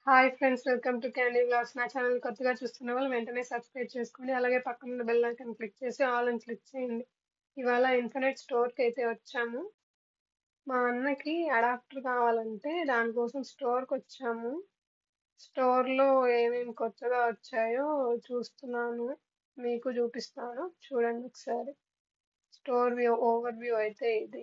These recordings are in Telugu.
Hi friends, welcome to candy vlogs. నా ఛానల్ కొత్తగా చూస్తున్న వాళ్ళు వెంటనే సబ్స్క్రైబ్ చేసుకోండి. అలాగే పక్కన ఉన్న బెల్ ఐకాన్ క్లిక్ చేసి ఆల్ అని క్లిక్ చేయండి. ఇవాళ ఇన్ఫినిట్ స్టోర్కి అయితే వచ్చాము. మా అన్నకి అడాప్టర్ కావాలంటే దానికోసం స్టోర్కి వచ్చాము. స్టోర్లో ఏమేమి కొత్తగా వచ్చాయో చూస్తున్నాను, మీకు చూపిస్తాను. చూడండి ఒకసారి. స్టోర్ వ్యూ ఓవర్ వ్యూ అయితే ఇది.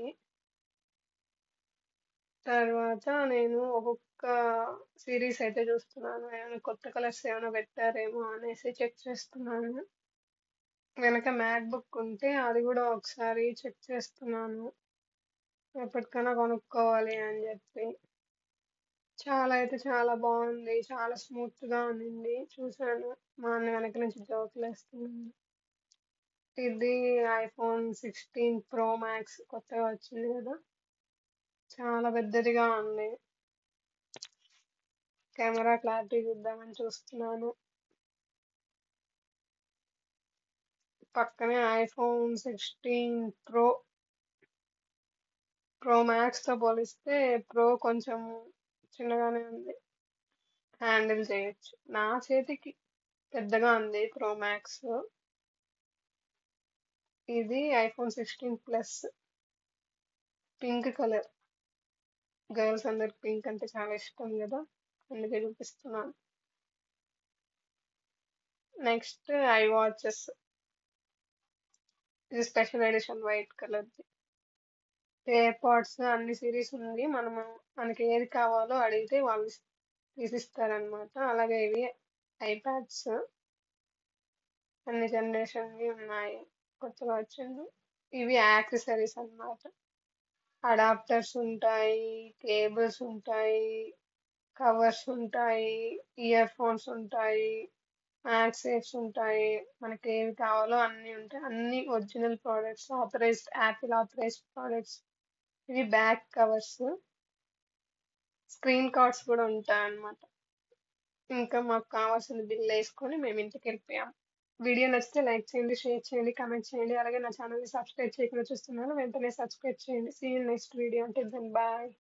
తర్వాత నేను ఒక్కొక్క సిరీస్ అయితే చూస్తున్నాను. ఏమైనా కొత్త కలర్స్ ఏమైనా పెట్టారేమో అనేసి చెక్ చేస్తున్నాను. వెనక మ్యాక్ బుక్ ఉంటే అది కూడా ఒకసారి చెక్ చేస్తున్నాను, ఎప్పటికైనా కొనుక్కోవాలి అని చెప్పి. చాలా అయితే చాలా బాగుంది, చాలా స్మూత్ గా ఉంది. చూసాను, మా అన్న వెనక నుంచి జోకులు వేస్తున్నాను. ఇది iPhone 16 Pro Max కొత్తగా వచ్చింది కదా, చాలా పెద్దదిగా ఉంది. కెమెరా క్లారిటీ చూద్దామని చూస్తున్నాను. పక్కనే iPhone 16 Pro Max తో పోలిస్తే ప్రో కొంచెం చిన్నగానే ఉంది, హ్యాండిల్ చేయొచ్చు. నా చేతికి పెద్దగా ఉంది ప్రో మ్యాక్స్. ఇది iPhone 16 Plus, pink colour. Girls అందరికి పింక్ అంటే చాలా ఇష్టం కదా, అందుకే చూపిస్తున్నాను. నెక్స్ట్ iWatches, ఇది special edition white colour. Air pods అన్ని సిరీస్ ఉంది. మనకి ఏది కావాలో అడిగితే వాళ్ళు తీసిస్తారనమాట. అలాగే ఇవి ఐప్యాడ్స్, అన్ని జనరేషన్వి ఉన్నాయి, కొత్తగా వచ్చింది. ఇవి యాక్సెసరీస్ అన్నమాట. అడాప్టర్స్ ఉంటాయి, కేబుల్స్ ఉంటాయి, కవర్స్ ఉంటాయి, ఇయర్ ఫోన్స్ ఉంటాయి, మ్యాగ్సేఫ్స్ ఉంటాయి. మనకి ఏవి కావాలో అన్ని ఉంటాయి. అన్ని original products, Apple authorised products. ఇవి బ్యాక్ కవర్స్, స్క్రీన్ కార్డ్స్ కూడా ఉంటాయి అన్నమాట. ఇంకా మాకు కావాల్సిన బిల్ వేసుకొని మేము ఇంటికి వెళ్ళిపోయాం. వీడియో నచ్చితే లైక్ చేయండి, షేర్ చేయండి, కామెంట్ చేయండి. అలాగే నా ఛానల్ని సబ్స్క్రైబ్ చేయకుండా చూస్తున్నాను, వెంటనే సబ్స్క్రైబ్ చేయండి. See you next video. అంటే దెన్ బాయ్.